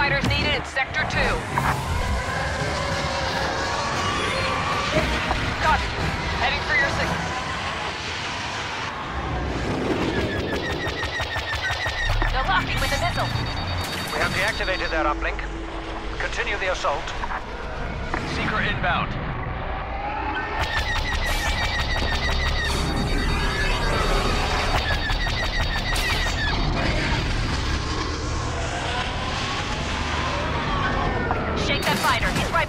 fighters needed in Sector 2. Copy. Heading for your signal. They're locking with a missile. We have deactivated their uplink. Continue the assault. Seeker inbound. Shake that fighter. He's right.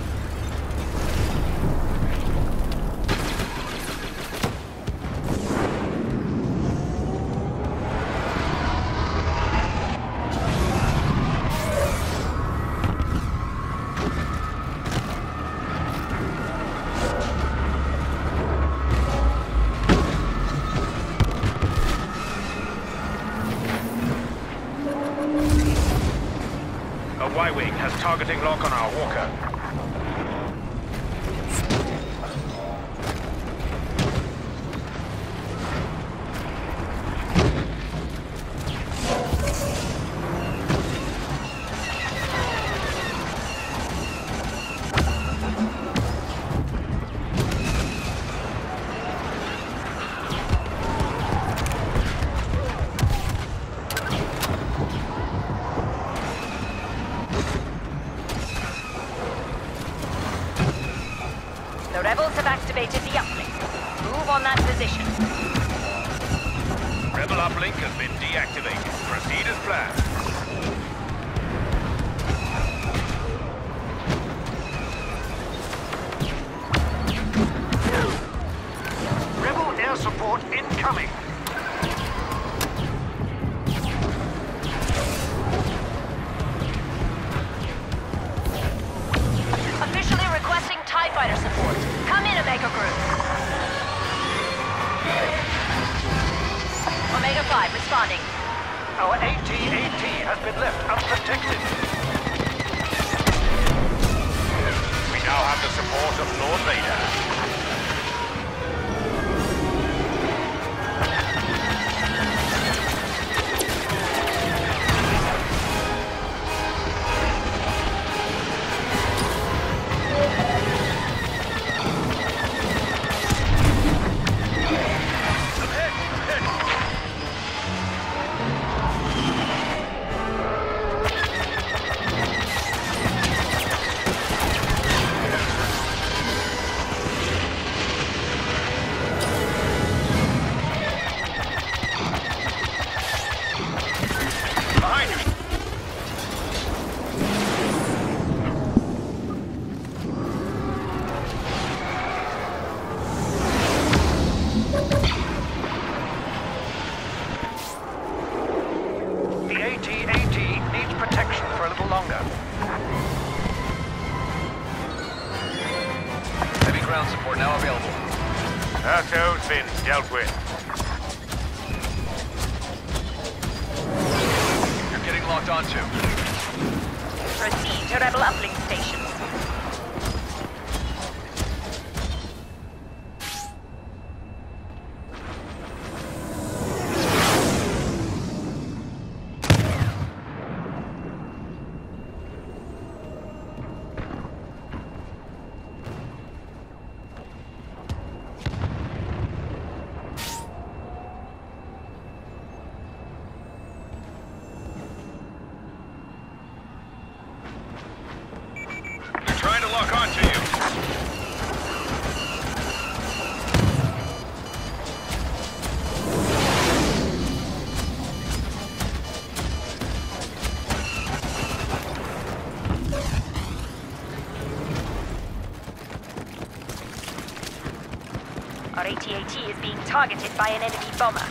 A Y-wing has targeting lock on our walker. The rebels have activated the uplink. Move on that position. Rebel uplink has been deactivated. Proceed as planned. Rebel air support incoming. Officially requesting TIE fighter support. Come in, Omega Group. Omega 5 responding. Our AT-AT has been left unprotected. We now have the support of Lord Vader. Ground support now available. That zone's been dealt with. You're getting locked onto. Proceed to Rebel uplink stations. Trying to lock onto you. Our AT-AT is being targeted by an enemy bomber.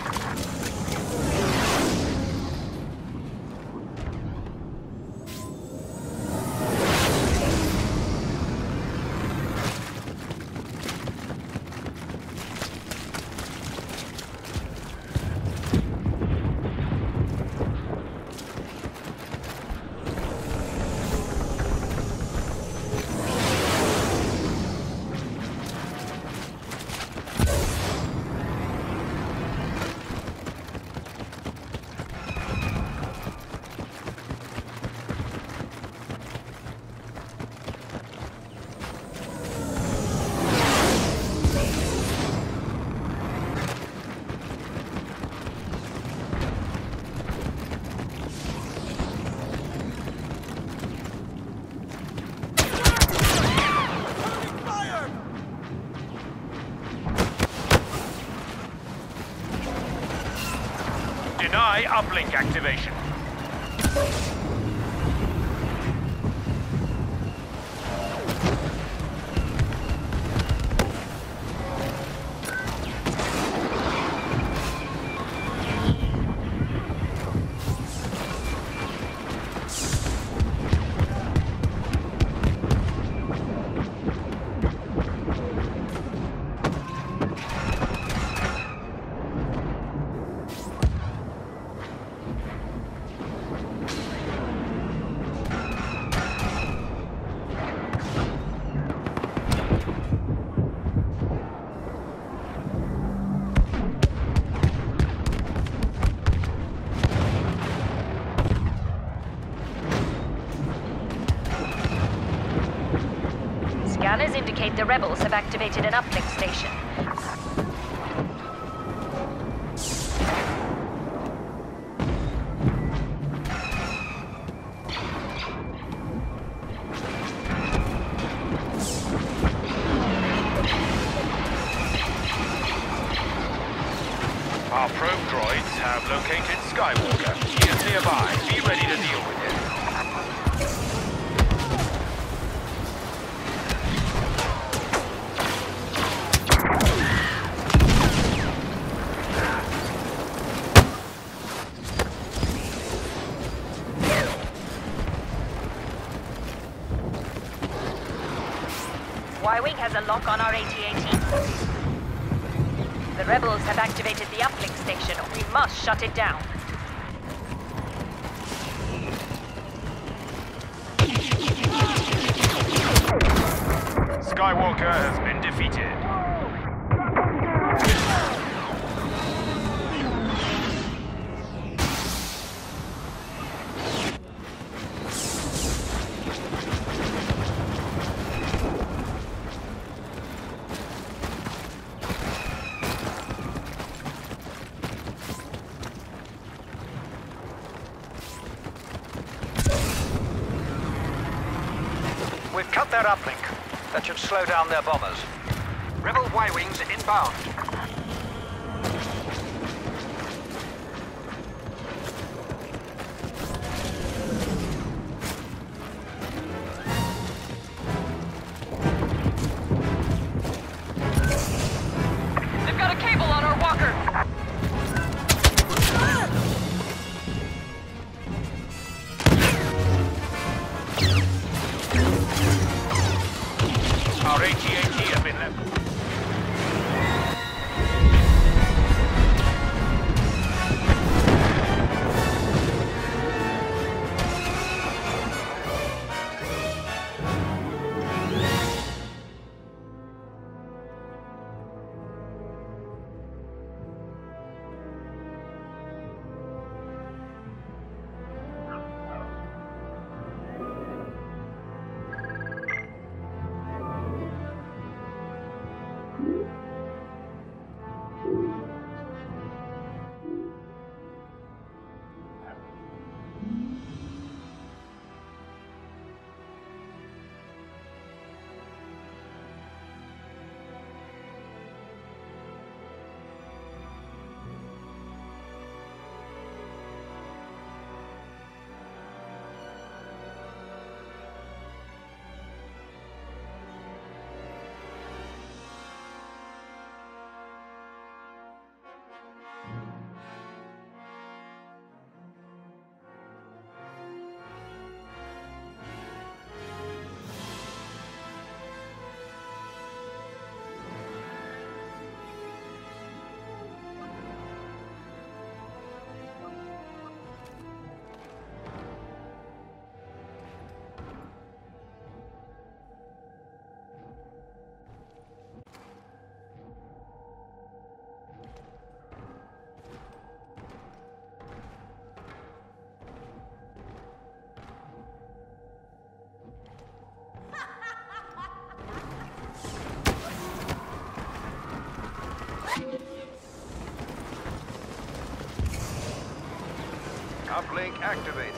Deny uplink activation. Scanners indicate the rebels have activated an uplink station. Our probe droids have located Skywalker. He is nearby. Be ready to deal with him. Y-Wing has a lock on our AT-AT. The rebels have activated the uplink station. We must shut it down. Skywalker has been defeated. We've cut their uplink. That should slow down their bombers. Rebel Y-Wings inbound. They've got a cable on our walker. Our AT-AT have been left. Uplink activated.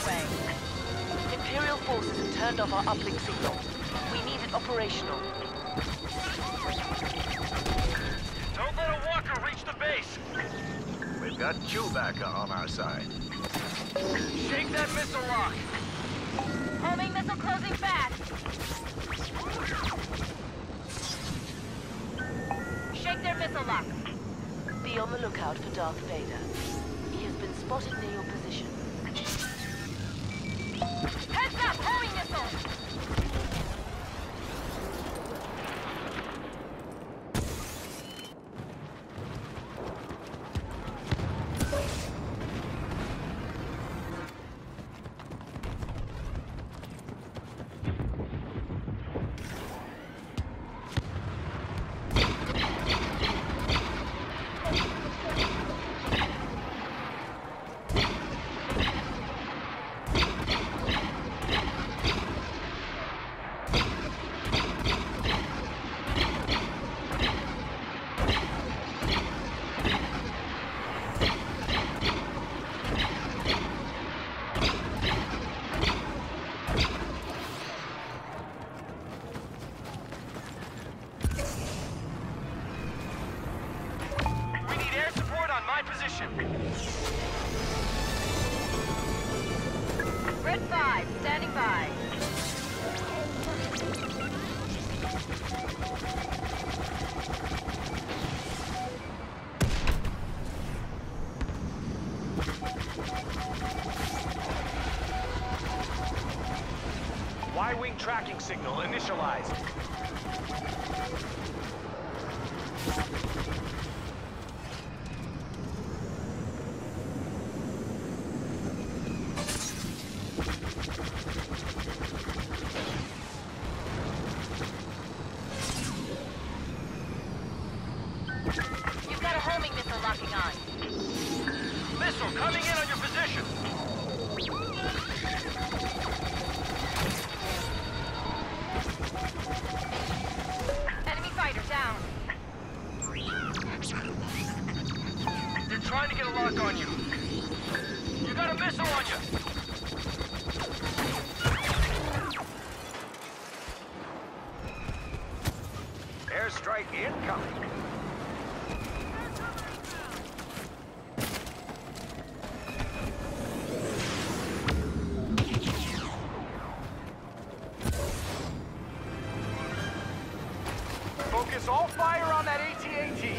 way. Imperial forces have turned off our uplink signal. We need it operational. Don't let a walker reach the base. We've got Chewbacca on our side. Shake that missile lock. Homing missile closing fast. Shake their missile lock. Be on the lookout for Darth Vader. He has been spotted near your position. Heads up! Homing missile! Red 5, standing by. Y-wing tracking signal initialized. You've got a homing missile locking on. Missile coming in on your position. Enemy fighter down. They're trying to get a lock on you. You got a missile on you. Airstrike incoming. Focus all fire on that AT-AT.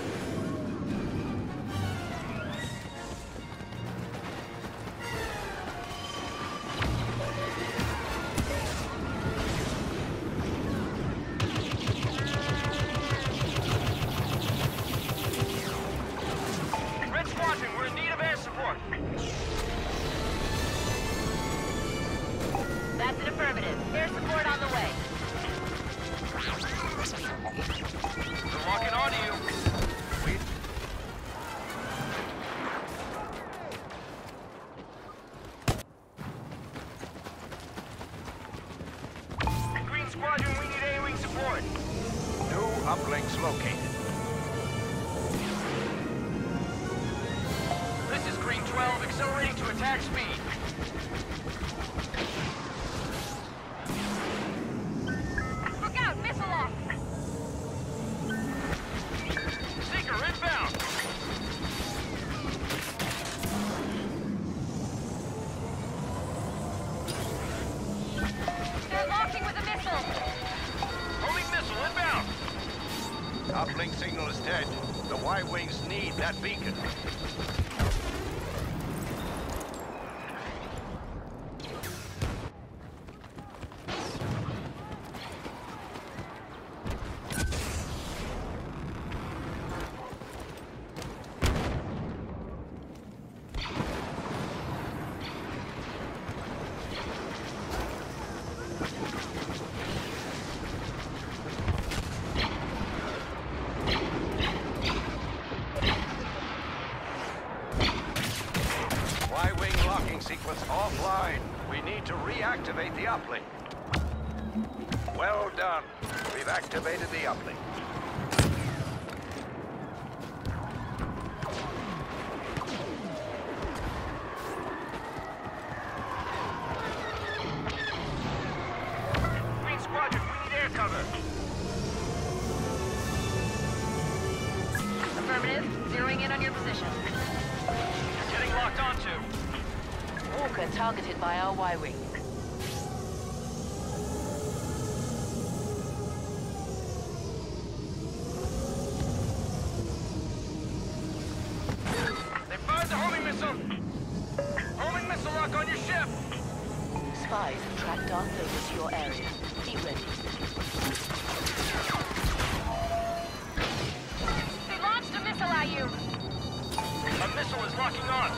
Red Squadron, we're in need of air support. That's an affirmative. Air support on the way. They're locking onto you. Green Squadron, we need A-wing support. New uplinks located. This is Green 12, accelerating to attack speed. Look out! Missile lock! Seeker inbound. They're locking with a missile! Homing missile inbound. Uplink signal is dead. The Y-wings need that beacon. Y-wing locking sequence offline. We need to reactivate the uplink. Well done. We've activated the uplink. Walker targeted by our Y-Wing. They fired the homing missile! Homing missile lock on your ship! Spies have tracked Darth Vader to your area. Be ready. They launched a missile at you! A missile is locking on!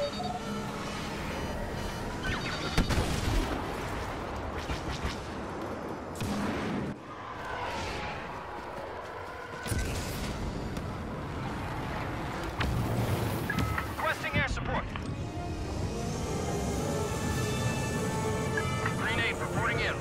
Requesting air support! Green 8 reporting in.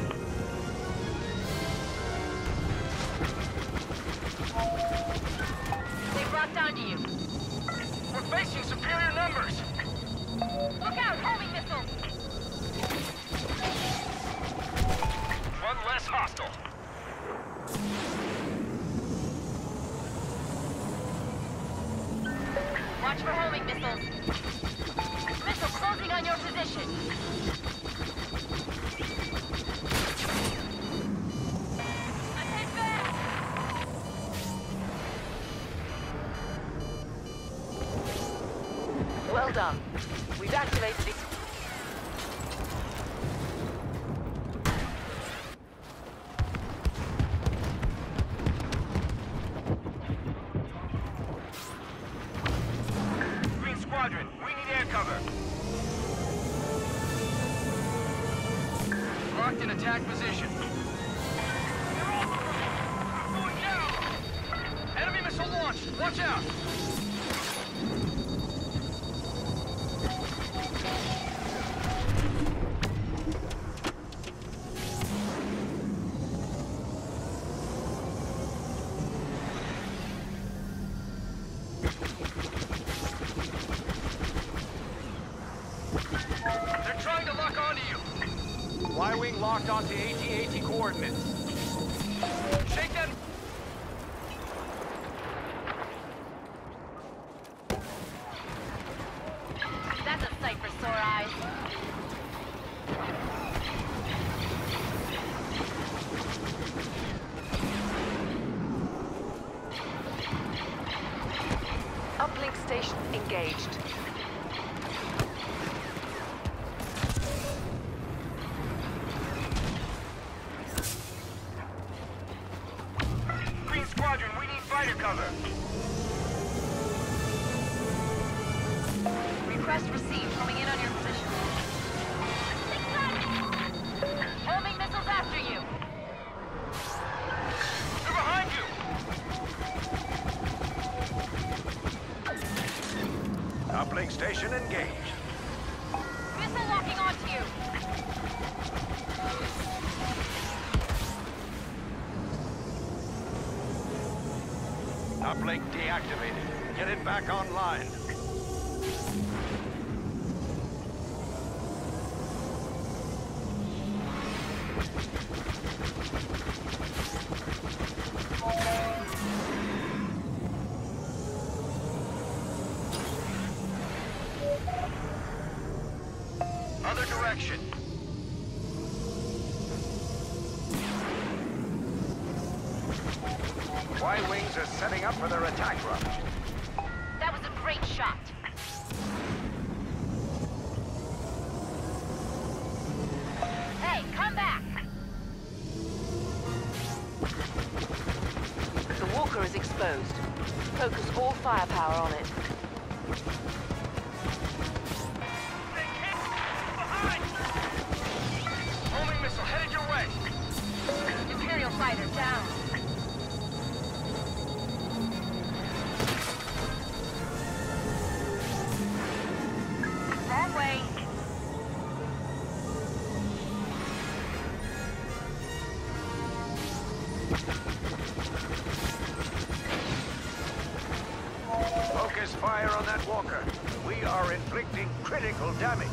They've rocked onto you. We're facing superior numbers! Look out, homing missile! One less hostile. Watch for homing missiles. Missile closing on your position. I'm hit back! Well done. We've activated it. Green Squadron, we need air cover. Locked in attack position. Going down! Enemy missile launched! Watch out! They're trying to lock onto you. Y-Wing locked onto AT-AT coordinates. Shake that. That's a sight for sore eyes. Uplink station engaged. Green Squadron, we need fighter cover. Request received. Coming in on your position. Homing missiles after you. They're behind you. Uplink station engaged. Missile locking onto you. Uplink deactivated. Get it back online. Other direction. Y-Wings are setting up for their attack run. That was a great shot. Hey, come back! The Walker is exposed. Focus all firepower on it. They can't. Behind! Homing missile headed your way. Imperial fighter down. Wrong way. Focus fire on that walker. We are inflicting critical damage.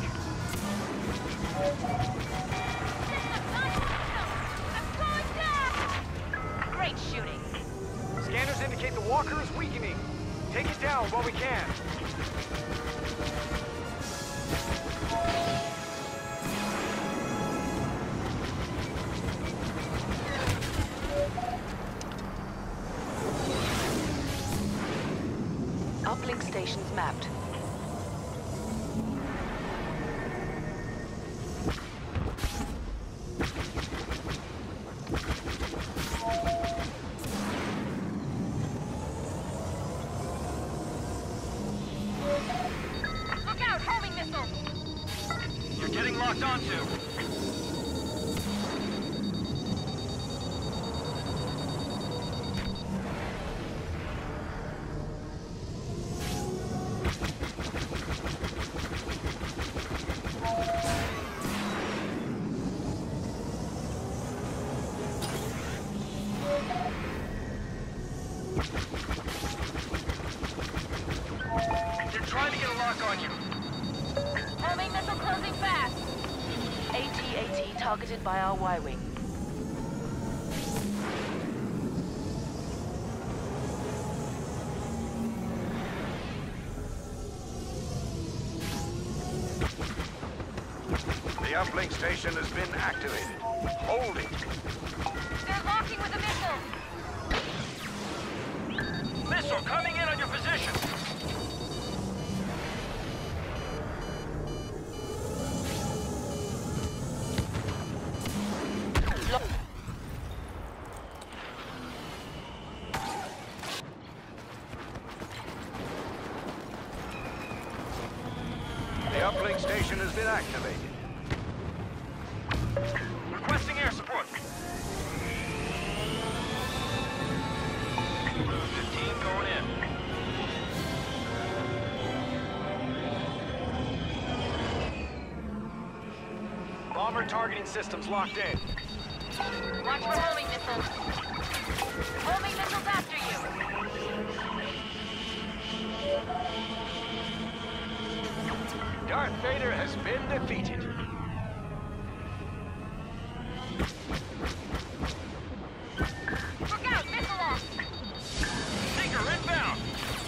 Great shooting. Scanners indicate the walker is weakening. Take it down while we can. stations mapped. Look out! Homing missile! You're getting locked onto. They're trying to get a lock on you. Homing missile closing fast! AT-AT targeted by our Y-Wing. The uplink station has been activated. Hold it. They're locking with a missile! Missile coming in on your position. The uplink station has been activated. Requesting air support. 15 going in. Bomber targeting systems locked in. Watch for homing missiles! Homing missiles after you! Darth Vader has been defeated. Look out! Missile off! Seeker inbound.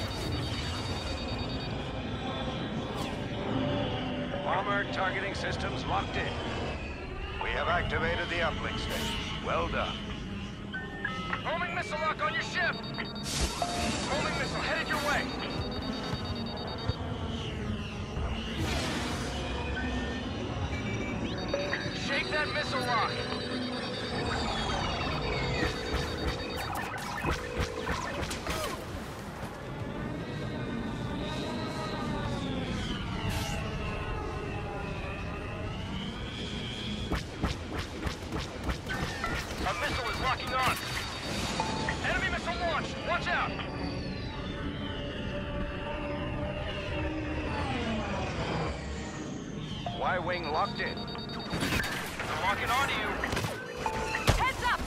Bomber targeting systems locked in. We have activated the uplink station. Well done. Homing missile lock on your ship. Homing missile headed your way. Shake that missile lock. A missile is locking on. Enemy missile launched. Watch out. Y-wing locked in. I'm locking onto you. Heads up!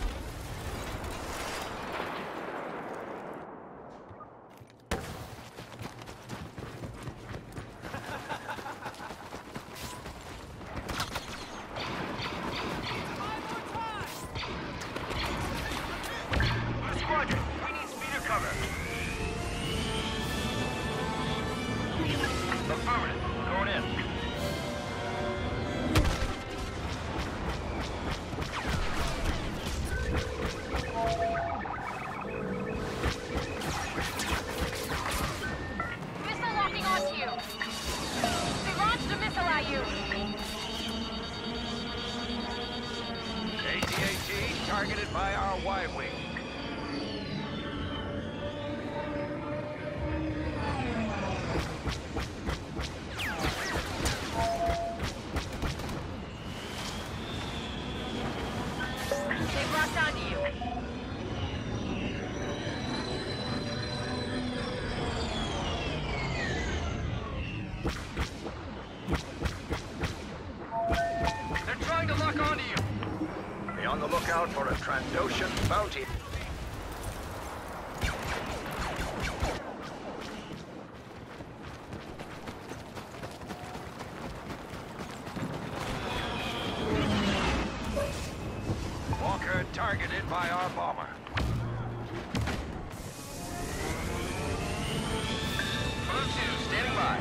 Blue Squadron, we need speeder cover. Affirmative. Going in. Missile locking onto you! They launched a missile at you! AT-AT targeted by our Y-wing. They've locked onto you! They're trying to lock onto you. Be on the lookout for a Trandoshan bounty. Walker targeted by our bomber. Blue 2, standing by.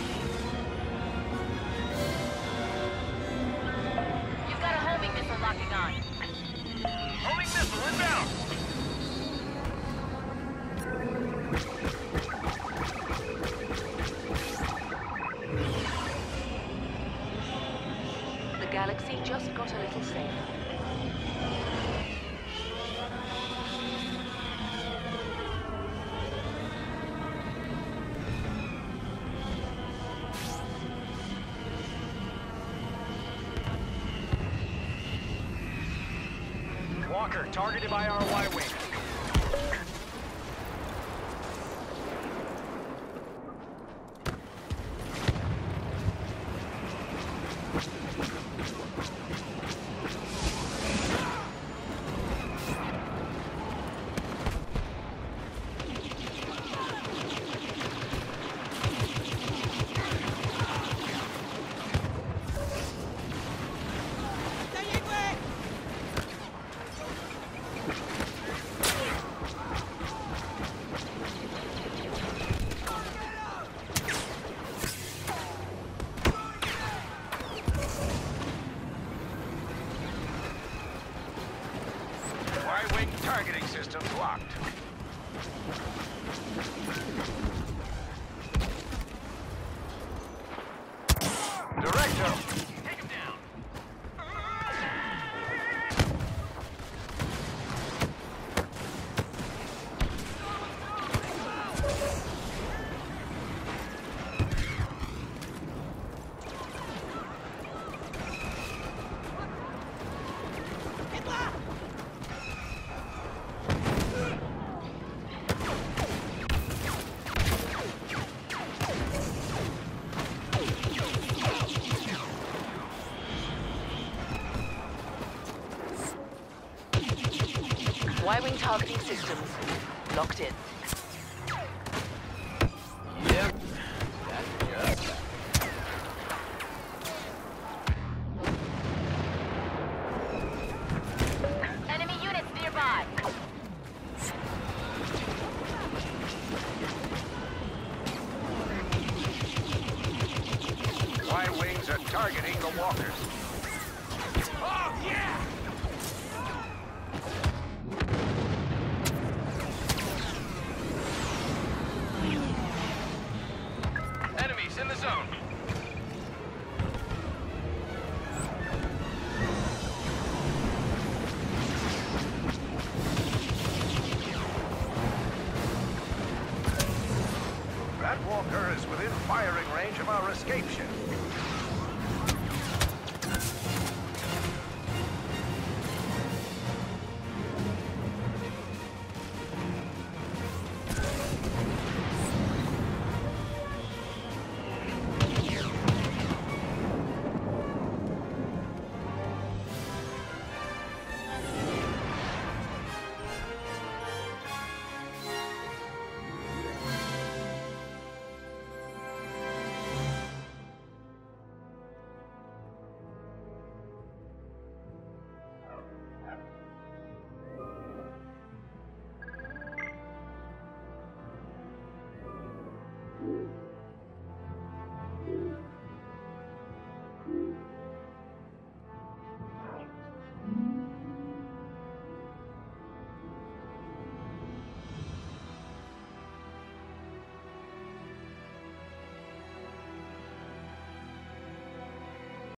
You've got a homing missile locking on. Homing missile inbound. galaxy just got a little safer. Walker, targeted by our Y-Wing. Y-wing targeting systems locked. Director! Take him down. Y-Wing targeting systems locked in. Yep. That's just Enemy units nearby. Y-wings are targeting the walkers. Oh, yeah! Enemies in the zone. That walker is within firing range of our escape ship.